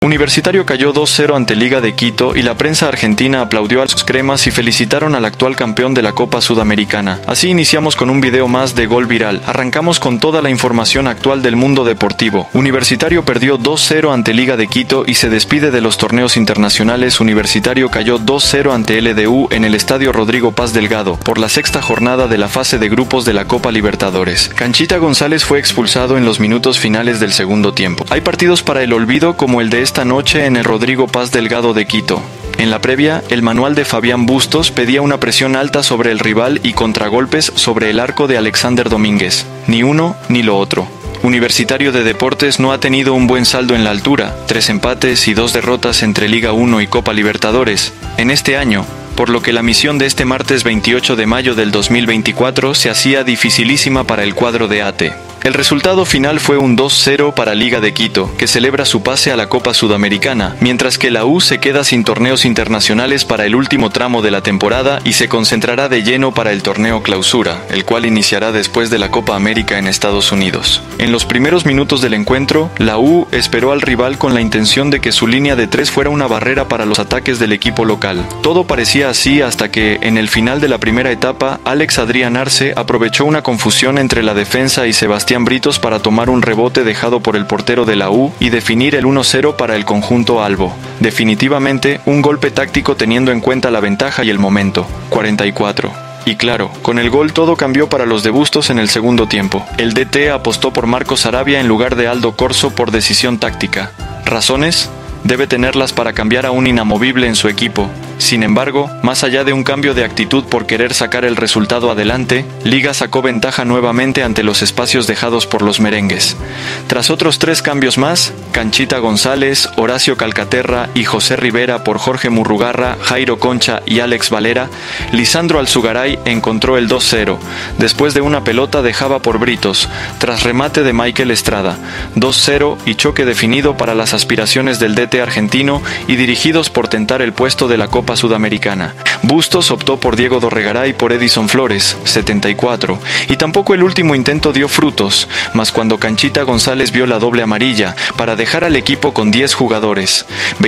Universitario cayó 2-0 ante Liga de Quito y la prensa argentina aplaudió a los cremas y felicitaron al actual campeón de la Copa Sudamericana. Así iniciamos con un video más de Gol Viral. Arrancamos con toda la información actual del mundo deportivo. Universitario perdió 2-0 ante Liga de Quito y se despide de los torneos internacionales. Universitario cayó 2-0 ante LDU en el Estadio Rodrigo Paz Delgado por la sexta jornada de la fase de grupos de la Copa Libertadores. Canchita González fue expulsado en los minutos finales del segundo tiempo. Hay partidos para el olvido como el de esta noche en el Rodrigo Paz Delgado de Quito. En la previa, el manual de Fabián Bustos pedía una presión alta sobre el rival y contragolpes sobre el arco de Alexander Domínguez. Ni uno ni lo otro. Universitario de Deportes no ha tenido un buen saldo en la altura, 3 empates y 2 derrotas entre Liga 1 y Copa Libertadores en este año, por lo que la misión de este martes 28 de mayo del 2024 se hacía dificilísima para el cuadro de ATE. El resultado final fue un 2-0 para Liga de Quito, que celebra su pase a la Copa Sudamericana, mientras que la U se queda sin torneos internacionales para el último tramo de la temporada y se concentrará de lleno para el torneo Clausura, el cual iniciará después de la Copa América en Estados Unidos. En los primeros minutos del encuentro, la U esperó al rival con la intención de que su línea de 3 fuera una barrera para los ataques del equipo local. Todo parecía así hasta que, en el final de la primera etapa, Alex Adrián Arce aprovechó una confusión entre la defensa y Sebastián Britos para tomar un rebote dejado por el portero de la U y definir el 1-0 para el conjunto albo. Definitivamente, un golpe táctico teniendo en cuenta la ventaja y el momento. 44. Y claro, con el gol todo cambió para los de Bustos en el segundo tiempo. El DT apostó por Marcos Arabia en lugar de Aldo Corso por decisión táctica. ¿Razones? Debe tenerlas para cambiar a un inamovible en su equipo. Sin embargo, más allá de un cambio de actitud por querer sacar el resultado adelante, Liga sacó ventaja nuevamente ante los espacios dejados por los merengues. Tras otros 3 cambios más, Canchita González, Horacio Calcaterra y José Rivera por Jorge Murrugarra, Jairo Concha y Alex Valera, Lisandro Alzugaray encontró el 2-0, después de una pelota dejada por Britos, tras remate de Michael Estrada. 2-0 y choque definido para las aspiraciones del DT argentino y dirigidos por tentar el puesto de la Copa Sudamericana. Bustos optó por Diego Dorregaray por Edison Flores, 74, y tampoco el último intento dio frutos, mas cuando Canchita González vio la doble amarilla para dejar al equipo con 10 jugadores.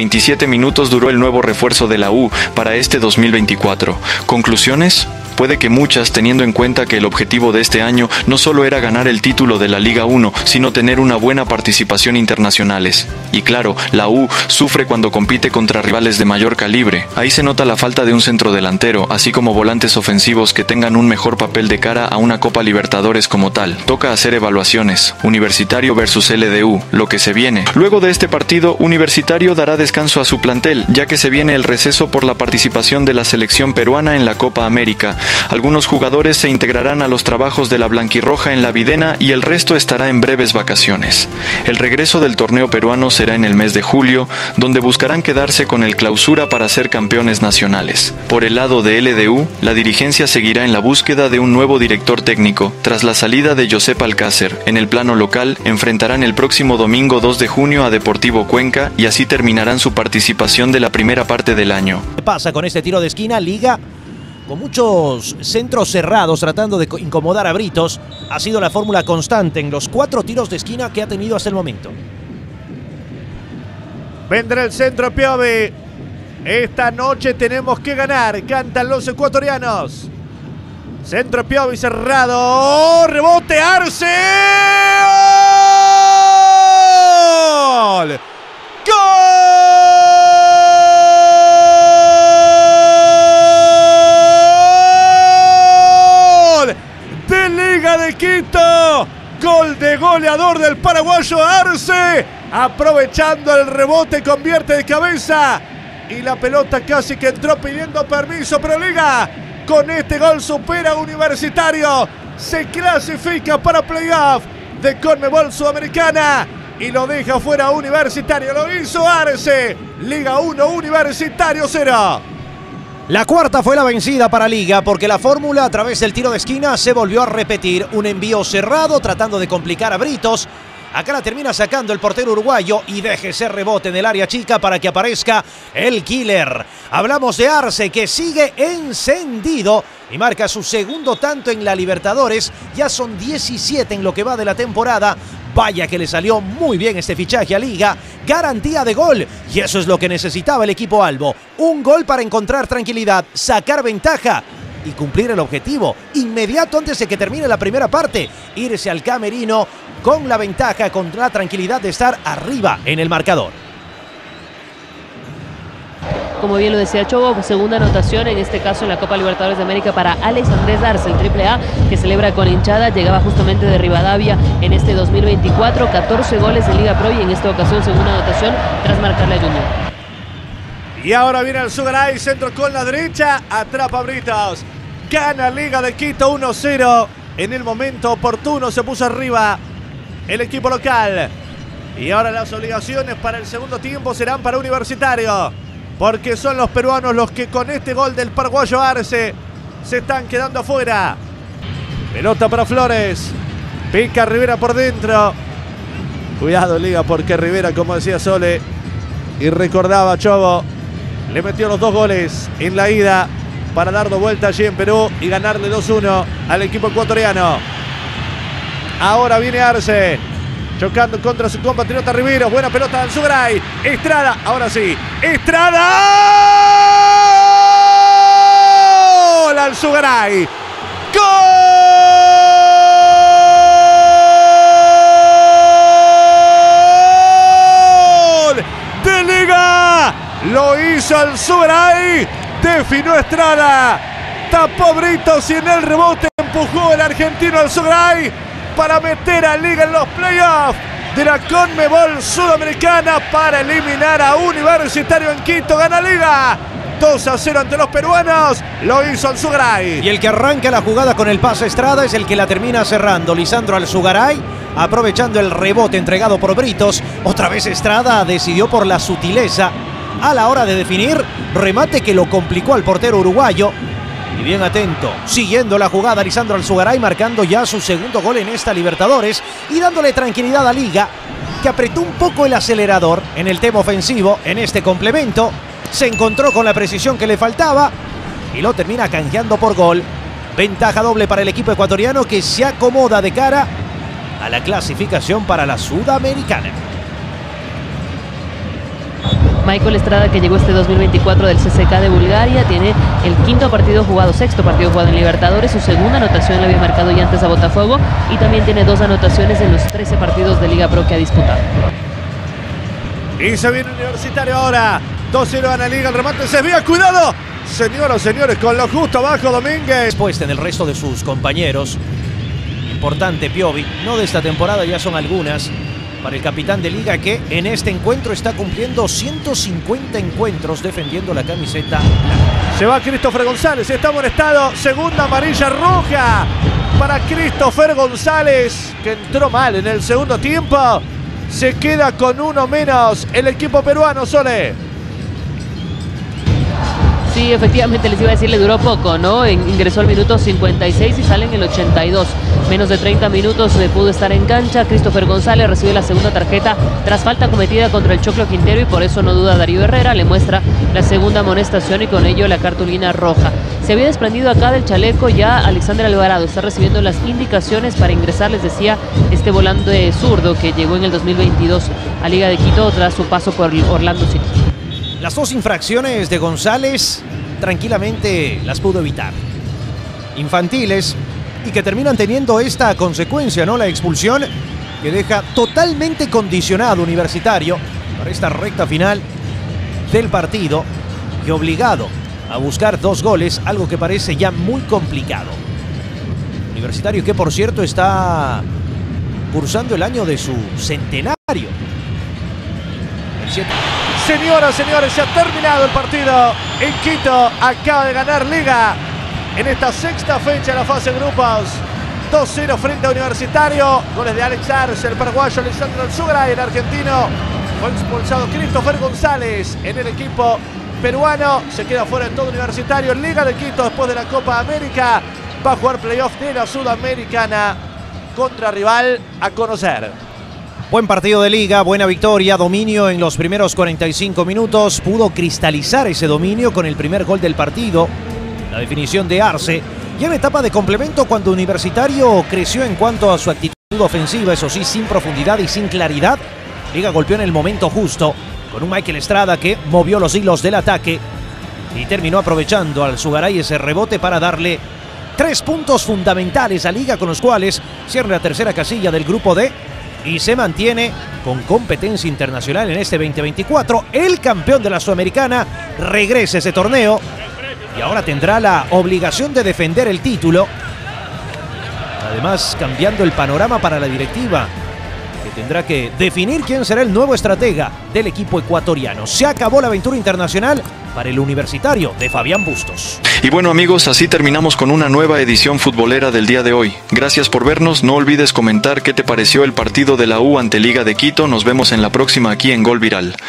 27 minutos duró el nuevo refuerzo de la U para este 2024. ¿Conclusiones? Puede que muchas, teniendo en cuenta que el objetivo de este año no solo era ganar el título de la Liga 1, sino tener una buena participación internacionales. Y claro, la U sufre cuando compite contra rivales de mayor calibre. Ahí se nota la falta de un centrodelantero, así como volantes ofensivos que tengan un mejor papel de cara a una Copa Libertadores como tal. Toca hacer evaluaciones. Universitario versus LDU, lo que se viene. Luego de este partido, Universitario dará descanso a su plantel, ya que se viene el receso por la participación de la selección peruana en la Copa América. Algunos jugadores se integrarán a los trabajos de la blanquirroja en la Videna y el resto estará en breves vacaciones. El regreso del torneo peruano será en el mes de julio, donde buscarán quedarse con el Clausura para ser campeones nacionales. Por el lado de LDU, la dirigencia seguirá en la búsqueda de un nuevo director técnico. Tras la salida de Josep Alcácer, en el plano local, enfrentarán el próximo domingo 2 de junio a Deportivo Cuenca y así terminarán su participación de la primera parte del año. ¿Qué pasa con este tiro de esquina? Liga con muchos centros cerrados tratando de incomodar a Britos. Ha sido la fórmula constante en los 4 tiros de esquina que ha tenido hasta el momento. Vendrá el centro Piovi. Esta noche tenemos que ganar, cantan los ecuatorianos. Centro Piovi cerrado. Rebote Arce. ¡Gol! ¡Gol! De Liga de Quito. Gol de goleador del paraguayo Arce. Aprovechando el rebote, convierte de cabeza. Y la pelota casi que entró pidiendo permiso, pero Liga con este gol supera a Universitario. Se clasifica para playoff de Conmebol Sudamericana y lo deja fuera a Universitario. Lo hizo Arce. Liga 1, Universitario 0. La cuarta fue la vencida para Liga porque la fórmula a través del tiro de esquina se volvió a repetir. Un envío cerrado tratando de complicar a Britos. Acá la termina sacando el portero uruguayo y deja ese rebote en el área chica para que aparezca el killer. Hablamos de Arce, que sigue encendido y marca su segundo tanto en la Libertadores. Ya son 17 en lo que va de la temporada. Vaya que le salió muy bien este fichaje a Liga. Garantía de gol. Y eso es lo que necesitaba el equipo albo. Un gol para encontrar tranquilidad, sacar ventaja y cumplir el objetivo inmediato antes de que termine la primera parte. Irse al camerino con la ventaja, con la tranquilidad de estar arriba en el marcador. Como bien lo decía Chobo, segunda anotación, en este caso en la Copa Libertadores de América para Alex Andrés Arce, el AAA, que celebra con hinchada. Llegaba justamente de Rivadavia en este 2024, 14 goles en Liga Pro y en esta ocasión segunda anotación tras marcarle a Junior. Y ahora viene el Sugaray, centro con la derecha, atrapa a Britos. Gana Liga de Quito 1-0. En el momento oportuno se puso arriba el equipo local. Y ahora las obligaciones para el segundo tiempo serán para Universitario, porque son los peruanos los que con este gol del paraguayo Arce se están quedando afuera. Pelota para Flores. Pica Rivera por dentro. Cuidado Liga, porque Rivera, como decía Sole y recordaba Chobo, le metió los 2 goles en la ida para dar vuelta allí en Perú y ganarle 2-1 al equipo ecuatoriano. Ahora viene Arce, chocando contra su compatriota Riveros. Buena pelota del Sugaray. Estrada, ahora sí. Estrada. ¡Gol al Sugaray! ¡Gol de Liga! Lo hizo el Sugaray. Definió Estrada. Tapó Britos y en el rebote empujó el argentino al Sugaray para meter a Liga en los playoffs de la Conmebol Sudamericana para eliminar a Universitario en Quito. Gana Liga 2-0 ante los peruanos. Lo hizo el Sugaray. Y el que arranca la jugada con el pase Estrada es el que la termina cerrando. Lisandro Alzugaray, aprovechando el rebote entregado por Britos. Otra vez Estrada decidió por la sutileza a la hora de definir. Remate que lo complicó al portero uruguayo. Y bien atento, siguiendo la jugada, Lisandro Alzugaray marcando ya su segundo gol en esta Libertadores y dándole tranquilidad a Liga, que apretó un poco el acelerador en el tema ofensivo en este complemento. Se encontró con la precisión que le faltaba y lo termina canjeando por gol. Ventaja doble para el equipo ecuatoriano, que se acomoda de cara a la clasificación para la Sudamericana. Michael Estrada, que llegó este 2024 del CSKA de Bulgaria, tiene el sexto partido jugado en Libertadores. Su segunda anotación la había marcado ya antes a Botafogo y también tiene 2 anotaciones en los 13 partidos de Liga Pro que ha disputado. Y se viene Universitario ahora. 2-0 gana Liga, el remate se desvía, cuidado. Señoras y señores, con lo justo abajo Domínguez. Después en el resto de sus compañeros. Importante Piovi, no de esta temporada, ya son algunas. Para el capitán de Liga, que en este encuentro está cumpliendo 150 encuentros defendiendo la camiseta blanca. Se va Christopher González, está molestado. Segunda amarilla roja para Christopher González, que entró mal en el segundo tiempo. Se queda con 1 menos el equipo peruano, Sole. Sí, efectivamente, les iba a decir, le duró poco, ¿no? Ingresó al minuto 56 y sale en el 82. Menos de 30 minutos pudo estar en cancha. Christopher González recibió la segunda tarjeta tras falta cometida contra el Choclo Quintero y por eso no duda Darío Herrera. Le muestra la segunda amonestación y con ello la cartulina roja. Se había desprendido acá del chaleco ya Alexander Alvarado. Está recibiendo las indicaciones para ingresar, les decía, este volante zurdo que llegó en el 2022 a Liga de Quito tras su paso por Orlando City. Las 2 infracciones de González tranquilamente las pudo evitar. Infantiles y que terminan teniendo esta consecuencia, ¿no? La expulsión que deja totalmente condicionado Universitario para esta recta final del partido y obligado a buscar 2 goles, algo que parece ya muy complicado. Universitario que, por cierto, está cursando el año de su centenario. Señoras, señores, se ha terminado el partido en Quito. Acaba de ganar Liga en esta 6ª fecha de la fase de grupos. 2-0 frente a Universitario. Goles de Alex Arce, el paraguayo Lisandro Alzugaray, el argentino. Fue expulsado Christopher González en el equipo peruano. Se queda fuera en todo Universitario. Liga de Quito, después de la Copa América, va a jugar playoff de la Sudamericana contra rival a conocer. Buen partido de Liga, buena victoria, dominio en los primeros 45 minutos. Pudo cristalizar ese dominio con el primer gol del partido. La definición de Arce. Y en etapa de complemento, cuando Universitario creció en cuanto a su actitud actitud ofensiva, eso sí, sin profundidad y sin claridad. Liga golpeó en el momento justo con un Michael Estrada que movió los hilos del ataque y terminó aprovechando al Zugaray ese rebote para darle 3 puntos fundamentales a Liga, con los cuales cierra la tercera casilla del grupo D y se mantiene con competencia internacional en este 2024. El campeón de la Sudamericana regresa a ese torneo y ahora tendrá la obligación de defender el título. Además, cambiando el panorama para la directiva, que tendrá que definir quién será el nuevo estratega del equipo ecuatoriano. Se acabó la aventura internacional para el Universitario de Fabián Bustos. Y bueno amigos, así terminamos con una nueva edición futbolera del día de hoy. Gracias por vernos, no olvides comentar qué te pareció el partido de la U ante Liga de Quito. Nos vemos en la próxima aquí en Gol Viral.